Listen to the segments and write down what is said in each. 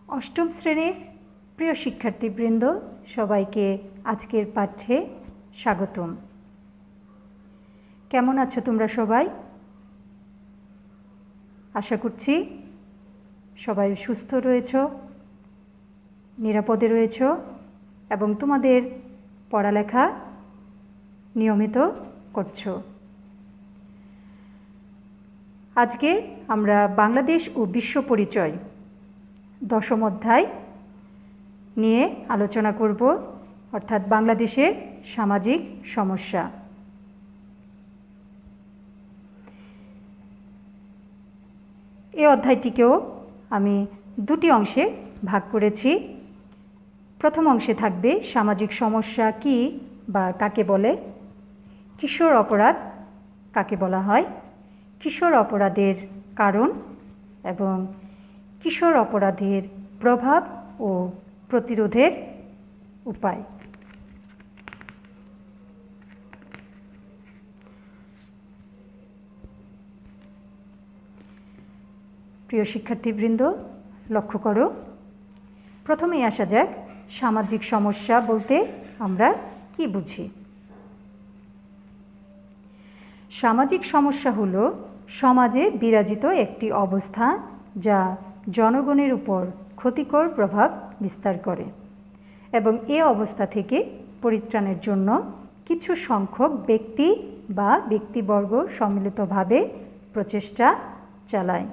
অষ্টম শ্রেণীর প্রিয় শিক্ষার্থীবৃন্দ, সবাইকে আজকের পাঠ্যে স্বাগতম। কেমন আছো তোমরা সবাই? আশা করছি সবাই সুস্থ রয়েছো, নিরাপদে রয়েছো এবং তোমাদের পড়ালেখা নিয়মিত করছো। আজকে আমরা বাংলাদেশ ও বিশ্ব পরিচয় দশম অধ্যায় নিয়ে আলোচনা করব, অর্থাৎ বাংলাদেশের সামাজিক সমস্যা। এই অধ্যায়টিকেও আমি দুটি অংশে ভাগ করেছি। প্রথম অংশে থাকবে সামাজিক সমস্যা কি বা কাকে বলে, কিশোর অপরাধ কাকে বলা হয়, কিশোর অপরাধের কারণ এবং কিশোর অপরাধের প্রভাব ও প্রতিরোধের উপায়। প্রিয় শিক্ষার্থীবৃন্দ, লক্ষ্য করো, প্রথমেই আসা যাক সামাজিক সমস্যা বলতে আমরা কি বুঝি। সামাজিক সমস্যা হলো সমাজে বিরাজিত একটি অবস্থা যা জনগণের উপর ক্ষতিকর প্রভাব বিস্তার করে এবং এ অবস্থা থেকে পরিত্রাণের জন্য কিছু সংখ্যক ব্যক্তি বা ব্যক্তিবর্গ সম্মিলিতভাবে প্রচেষ্টা চালায়।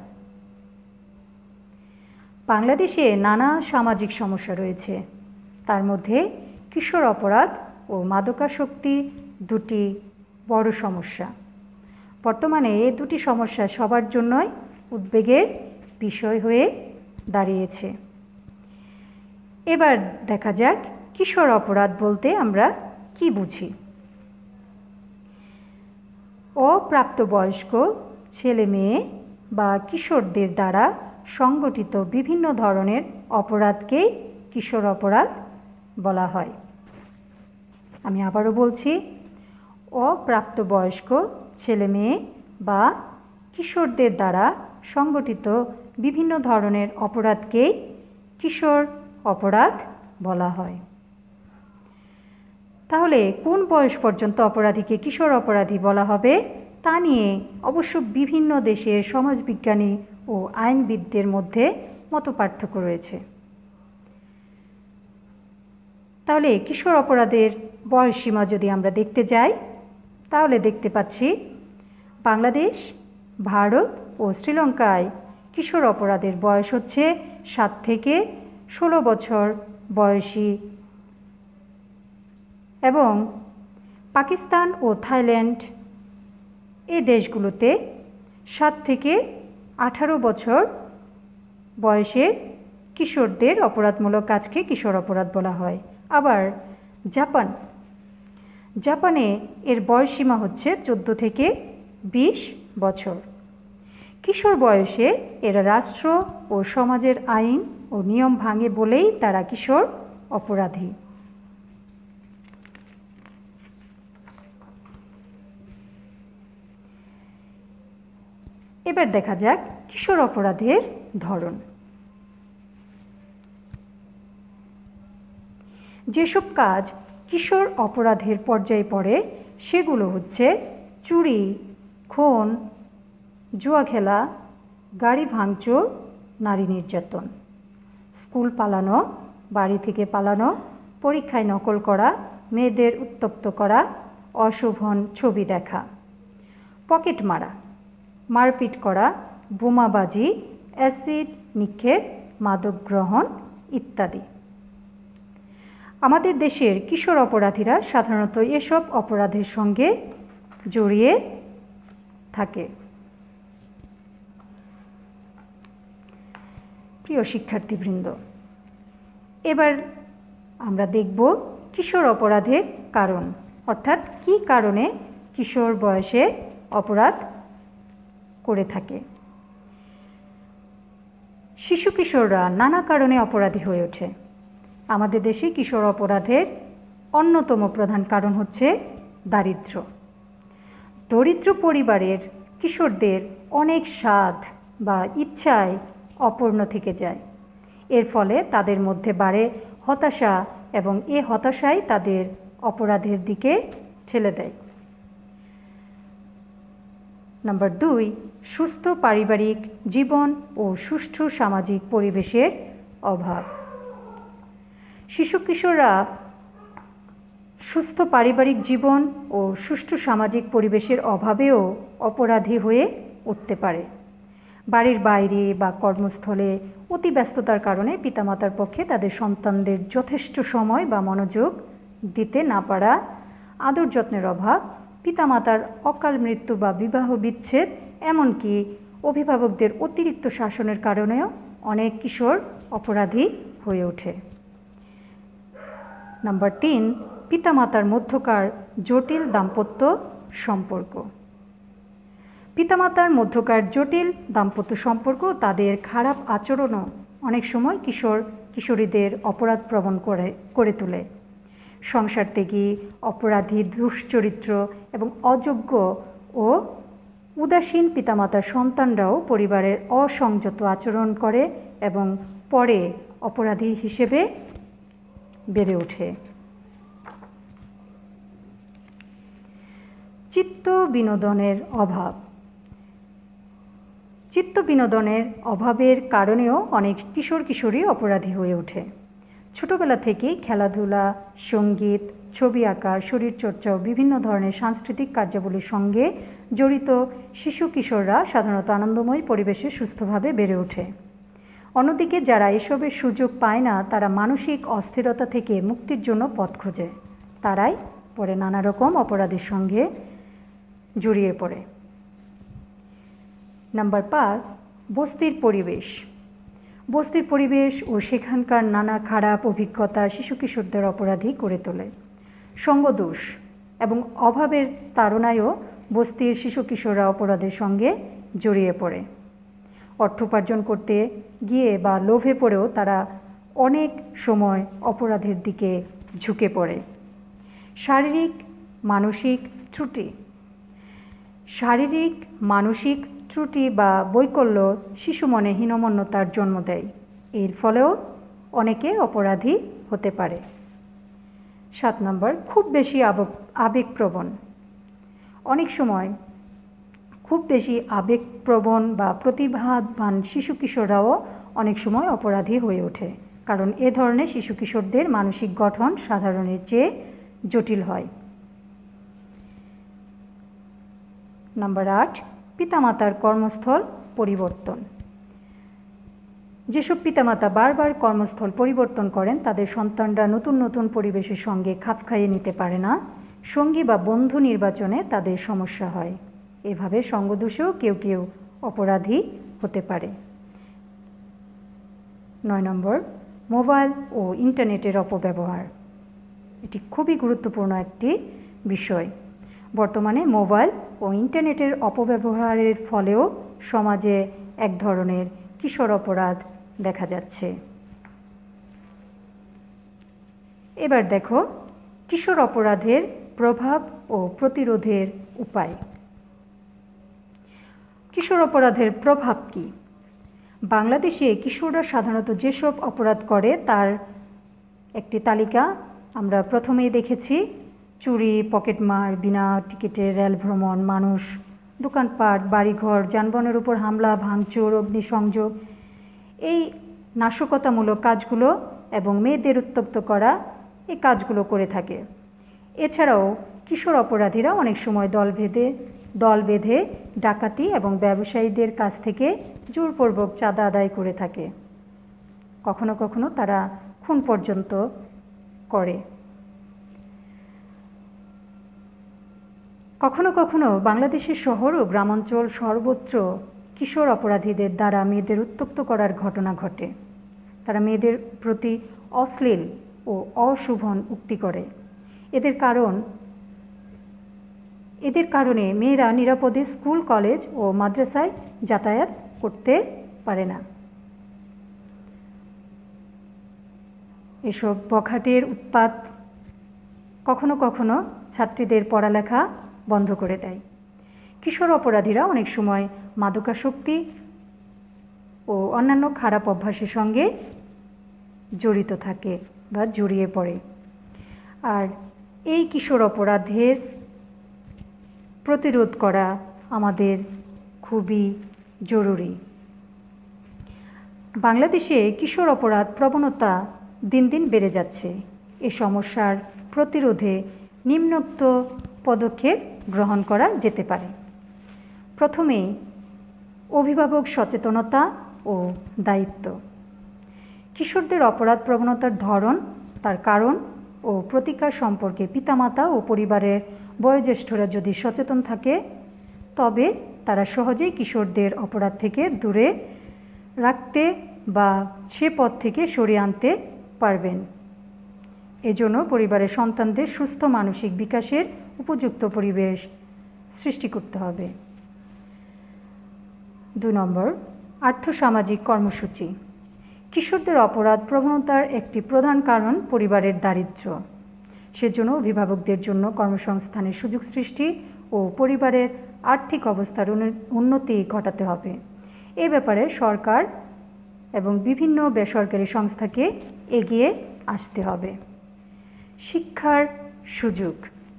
বাংলাদেশে নানা সামাজিক সমস্যা রয়েছে, তার মধ্যে কিশোর অপরাধ ও মাদকাসক্তি দুটি বড় সমস্যা। বর্তমানে এই দুটি সমস্যা সবার জন্যই উদ্বেগের বিষয় হয়ে দাঁড়িয়েছে। এবার দেখা যাক কিশোর অপরাধ বলতে আমরা কি বুঝি। অপ্রাপ্তবয়স্ক ছেলে মেয়ে বা কিশোরদের দ্বারা সংগঠিত বিভিন্ন ধরনের অপরাধকেই কিশোর অপরাধ বলা হয়। আমি আবারও বলছি, অপ্রাপ্তবয়স্ক ছেলে মেয়ে বা কিশোরদের দ্বারা সংগঠিত বিভিন্ন ধরনের অপরাধকেই কিশোর অপরাধ বলা হয়। তাহলে কোন বয়স পর্যন্ত অপরাধীকে কিশোর অপরাধী বলা হবে তা নিয়ে অবশ্য বিভিন্ন দেশের সমাজবিজ্ঞানী ও আইনবিদদের মধ্যে মতপার্থক্য রয়েছে। তাহলে কিশোর অপরাধের বয়সসীমা যদি আমরা দেখতে যাই, তাহলে দেখতে পাচ্ছি বাংলাদেশ, ভারত ও শ্রীলঙ্কায় কিশোর অপরাধের বয়স হচ্ছে 7 থেকে 16 বছর বয়সী এবং পাকিস্তান ও থাইল্যান্ড এই দেশগুলোতে 7 থেকে 18 বছর বয়সের কিশোরদের অপরাধমূলক কাজকে কিশোর অপরাধ বলা হয়। আবার জাপানে এর বয়সসীমা হচ্ছে 14 থেকে 20 বছর। কিশোর বয়সে এরা রাষ্ট্র ও সমাজের আইন ও নিয়ম ভাঙে বলেই তারা কিশোর অপরাধী। এবার দেখা যাক কিশোর অপরাধের ধরন। যেসব কাজ কিশোর অপরাধের পর্যায়ে পড়ে সেগুলো হচ্ছে চুরি, খুন, জুয়া খেলা, গাড়ি ভাঙচুর, নারী নির্যাতন, স্কুল পালানো, বাড়ি থেকে পালানো, পরীক্ষায় নকল করা, মেয়েদের উত্ত্যক্ত করা, অশোভন ছবি দেখা, পকেট মারা, মারপিট করা, বোমাবাজি, অ্যাসিড নিক্ষেপ, মাদক গ্রহণ ইত্যাদি। আমাদের দেশের কিশোর অপরাধীরা সাধারণত এসব অপরাধের সঙ্গে জড়িয়ে থাকে। প্রিয় শিক্ষার্থীবৃন্দ, এবার আমরা দেখব কিশোর অপরাধের কারণ, অর্থাৎ কী কারণে কিশোর বয়সে অপরাধ করে থাকে। শিশু কিশোররা নানা কারণে অপরাধী হয়ে ওঠে। আমাদের দেশে কিশোর অপরাধের অন্যতম প্রধান কারণ হচ্ছে দারিদ্র্য। দরিদ্র পরিবারের কিশোরদের অনেক স্বাদ বা ইচ্ছায় অপূর্ণ থেকে যায়। এর ফলে তাদের মধ্যে বাড়ে হতাশা এবং এ হতাশাই তাদের অপরাধের দিকে ঠেলে দেয়। নাম্বার 2, সুস্থ পারিবারিক জীবন ও সুষ্ঠু সামাজিক পরিবেশের অভাব। শিশু কিশোররা সুস্থ পারিবারিক জীবন ও সুষ্ঠু সামাজিক পরিবেশের অভাবেও অপরাধী হয়ে উঠতে পারে। বাড়ির বাইরে বা কর্মস্থলে অতি ব্যস্ততার কারণে পিতামাতার পক্ষে তাদের সন্তানদের যথেষ্ট সময় বা মনোযোগ দিতে না পারা, আদর যত্নের অভাব, পিতামাতার অকাল মৃত্যু বা বিবাহ বিচ্ছেদ, এমনকি অভিভাবকদের অতিরিক্ত শাসনের কারণেও অনেক কিশোর অপরাধী হয়ে ওঠে। নাম্বার 3, পিতামাতার মধ্যকার জটিল দাম্পত্য সম্পর্ক। পিতামাতার মধ্যকার জটিল দাম্পত্য সম্পর্ক তাদের খারাপ আচরণও অনেক সময় কিশোর কিশোরীদের অপরাধপ্রবণ করে তোলে। সংসার ত্যাগী, অপরাধী, দুশ্চরিত্র এবং অযোগ্য ও উদাসীন পিতামাতার সন্তানরাও পরিবারের অসংযত আচরণ করে এবং পরে অপরাধী হিসেবে বেড়ে ওঠে। চিত্ত বিনোদনের অভাব। চিত্ত বিনোদনের অভাবের কারণেও অনেক কিশোর কিশোরী অপরাধী হয়ে ওঠে। ছোটবেলা থেকেই খেলাধুলা, সঙ্গীত, ছবি আঁকা, শরীরচর্চা ও বিভিন্ন ধরনের সাংস্কৃতিক কার্যাবলীর সঙ্গে জড়িত শিশু কিশোররা সাধারণত আনন্দময় পরিবেশে সুস্থভাবে বেড়ে ওঠে। অন্যদিকে যারা এসবের সুযোগ পায় না, তারা মানসিক অস্থিরতা থেকে মুক্তির জন্য পথ খোঁজে। তারাই পরে নানা রকম অপরাধের সঙ্গে জড়িয়ে পড়ে। নাম্বার 5, বস্তির পরিবেশ। বস্তির পরিবেশ ও সেখানকার নানা খারাপ অভিজ্ঞতা শিশু কিশোরদের অপরাধী করে তোলে। সঙ্গদোষ এবং অভাবের তাড়নায়ও বস্তির শিশু কিশোররা অপরাধের সঙ্গে জড়িয়ে পড়ে। অর্থ উপার্জন করতে গিয়ে বা লোভে পড়েও তারা অনেক সময় অপরাধের দিকে ঝুঁকে পড়ে। শারীরিক মানসিক ত্রুটি। শারীরিক মানসিক ত্রুটি বা বৈকল্য শিশু মনে হীনমন্যতার জন্ম দেয়। এর ফলেও অনেকে অপরাধী হতে পারে। 7 নম্বর, খুব বেশি আবেগপ্রবণ। অনেক সময় খুব বেশি আবেগপ্রবণ বা প্রতিভাবান শিশু কিশোররাও অনেক সময় অপরাধী হয়ে ওঠে, কারণ এ ধরনের শিশু কিশোরদের মানসিক গঠন সাধারণের চেয়ে জটিল হয়। নাম্বার 8, পিতামাতার কর্মস্থল পরিবর্তন। যেসব পিতামাতা বারবার কর্মস্থল পরিবর্তন করেন, তাদের সন্তানরা নতুন নতুন পরিবেশের সঙ্গে খাপ খাইয়ে নিতে পারে না। সঙ্গী বা বন্ধু নির্বাচনে তাদের সমস্যা হয়। এভাবে সঙ্গদোষেও কেউ কেউ অপরাধী হতে পারে। 9 নম্বর, মোবাইল ও ইন্টারনেটের অপব্যবহার। এটি খুবই গুরুত্বপূর্ণ একটি বিষয়। বর্তমানে মোবাইল ও ইন্টারনেটের অপব্যবহারের ফলেও সমাজে এক ধরনের কিশোর অপরাধ দেখা যাচ্ছে। এবার দেখো কিশোর অপরাধের প্রভাব ও প্রতিরোধের উপায়। কিশোর অপরাধের প্রভাব কি? বাংলাদেশে কিশোররা সাধারণত যেসব অপরাধ করে তার একটি তালিকা আমরা প্রথমেই দেখেছি। চুরি, পকেটমার, বিনা টিকিটে রেল ভ্রমণ, মানুষ, দোকানপাট, বাড়িঘর, যানবাহনের উপর হামলা, ভাঙচুর, অগ্নিসংযোগ, এই নাশকতামূলক কাজগুলো এবং মেয়েদের উত্ত্যক্ত করা, এই কাজগুলো করে থাকে। এছাড়াও কিশোর অপরাধীরা অনেক সময় দল বেঁধে ডাকাতি এবং ব্যবসায়ীদের কাছ থেকে জোরপূর্বক চাঁদা আদায় করে থাকে। কখনো কখনো তারা খুন পর্যন্ত করে। কখনো কখনো বাংলাদেশের শহর ও গ্রামাঞ্চল সর্বত্র কিশোর অপরাধীদের দ্বারা মেয়েদের উত্ত্যক্ত করার ঘটনা ঘটে। তারা মেয়েদের প্রতি অশ্লীল ও অশোভন উক্তি করে। এদের কারণে মেয়েরা নিরাপদে স্কুল, কলেজ ও মাদ্রাসায় যাতায়াত করতে পারে না। এসব বখাটের উৎপাত কখনো কখনো ছাত্রীদের পড়ালেখা বন্ধ করে দেয়। কিশোর অপরাধীরা অনেক সময় মাদকাসক্তি ও অন্যান্য খারাপ অভ্যাসের সঙ্গে জড়িত থাকে বা জড়িয়ে পড়ে। আর এই কিশোর অপরাধের প্রতিরোধ করা আমাদের খুবই জরুরি। বাংলাদেশে কিশোর অপরাধ প্রবণতা দিন দিন বেড়ে যাচ্ছে। এ সমস্যার প্রতিরোধে নিম্নোক্ত পদক্ষেপ গ্রহণ করা যেতে পারে। প্রথমেই অভিভাবক সচেতনতা ও দায়িত্ব। কিশোরদের অপরাধ প্রবণতার ধরন, তার কারণ ও প্রতিকার সম্পর্কে পিতামাতা ও পরিবারের বয়োজ্যেষ্ঠরা যদি সচেতন থাকে তবে তারা সহজেই কিশোরদের অপরাধ থেকে দূরে রাখতে বা সে পথ থেকে সরিয়ে আনতে পারবেন। এজন্য পরিবারের সন্তানদের সুস্থ মানসিক বিকাশের উপযুক্ত পরিবেশ সৃষ্টি করতে হবে। 2 নম্বর, আর্থসামাজিক কর্মসূচি। কিশোরদের অপরাধ প্রবণতার একটি প্রধান কারণ পরিবারের দারিদ্র্য। সেজন্য অভিভাবকদের জন্য কর্মসংস্থানের সুযোগ সৃষ্টি ও পরিবারের আর্থিক অবস্থার উন্নতি ঘটাতে হবে। এ ব্যাপারে সরকার এবং বিভিন্ন বেসরকারি সংস্থাকে এগিয়ে আসতে হবে। শিক্ষার সুযোগ।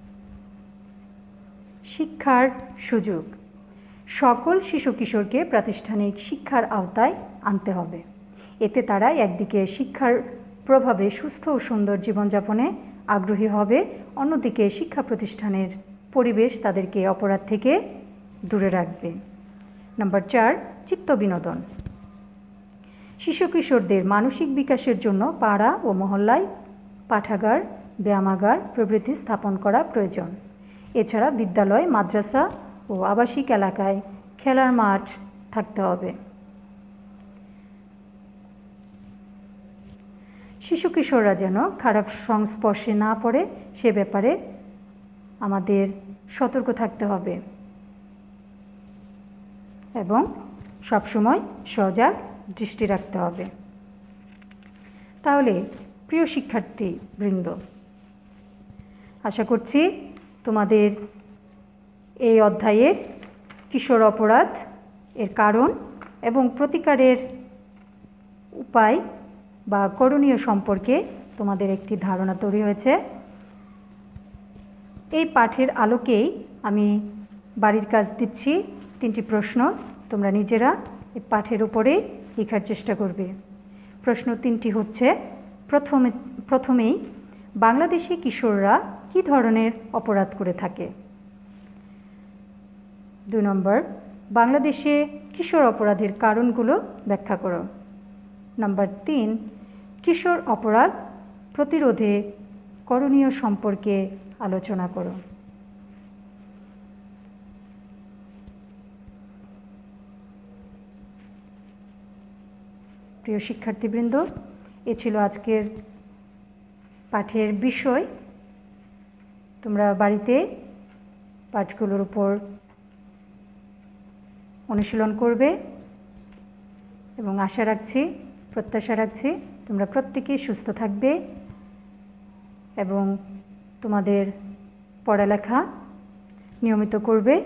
শিক্ষার সুযোগ সকল শিশু কিশোরকে প্রাতিষ্ঠানিক শিক্ষার আওতায় আনতে হবে। এতে তারা একদিকে শিক্ষার প্রভাবে সুস্থ ও সুন্দর জীবনযাপনে আগ্রহী হবে, অন্যদিকে শিক্ষা প্রতিষ্ঠানের পরিবেশ তাদেরকে অপরাধ থেকে দূরে রাখবে। নাম্বার 4, চিত্ত বিনোদন। শিশু কিশোরদের মানসিক বিকাশের জন্য পাড়া ও মহল্লায় পাঠাগার, ব্যায়ামাগার প্রভৃতি স্থাপন করা প্রয়োজন। এছাড়া বিদ্যালয়, মাদ্রাসা ও আবাসিক এলাকায় খেলার মাঠ থাকতে হবে। শিশু কিশোররা যেন খারাপ সংস্পর্শে না পড়ে সে ব্যাপারে আমাদের সতর্ক থাকতে হবে এবং সবসময় সজাগ দৃষ্টি রাখতে হবে। তাহলে প্রিয় শিক্ষার্থীবৃন্দ, আশা করছি তোমাদের এই অধ্যায়ের কিশোর অপরাধ এর কারণ এবং প্রতিকারের উপায় বা করণীয় সম্পর্কে তোমাদের একটি ধারণা তৈরি হয়েছে। এই পাঠের আলোকেই আমি বাড়ির কাজ দিচ্ছি 3টি প্রশ্ন। তোমরা নিজেরা এই পাঠের উপরে লেখার চেষ্টা করবে। প্রশ্ন 3টি হচ্ছে, প্রথমেই বাংলাদেশি কিশোররা কী ধরনের অপরাধ করে থাকে? 2 নম্বর, বাংলাদেশে কিশোর অপরাধের কারণগুলো ব্যাখ্যা করো। নাম্বার 3, কিশোর অপরাধ প্রতিরোধে করণীয় সম্পর্কে আলোচনা করো। প্রিয় শিক্ষার্থীবৃন্দ, এ ছিল আজকের পাঠের বিষয়। তোমরা বাড়িতে পাঠগুলোর উপর অনুশীলন করবে এবং প্রত্যাশা রাখছি তোমরা প্রত্যেকেই সুস্থ থাকবে এবং তোমাদের পড়ালেখা নিয়মিত করবে।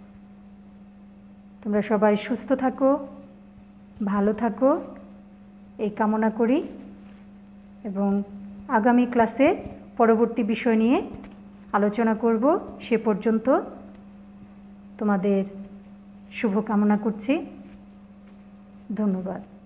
তোমরা সবাই সুস্থ থাকো, ভালো থাকো এই কামনা করি এবং আগামী ক্লাসে পরবর্তী বিষয় নিয়ে আলোচনা করব। সে পর্যন্ত তোমাদের শুভকামনা করছি। ধন্যবাদ।